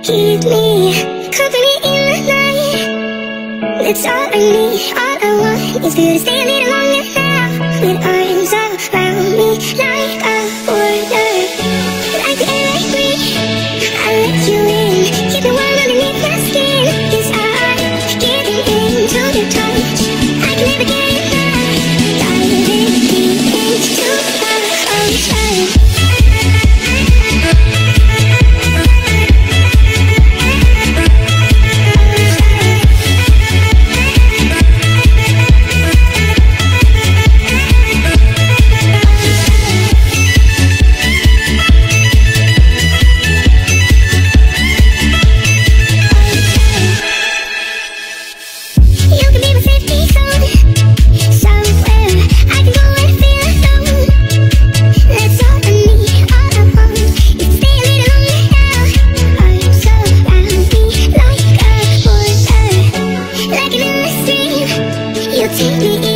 keep me company in the night. That's all I need, all I want is for you to stay a little longer now, with arms around me like a border. Like the air I breathe, I let you in, keep it warm underneath my skin. 'Cause I'm getting into your touch, I can never get enough. Diving deep into the ocean. Take me in.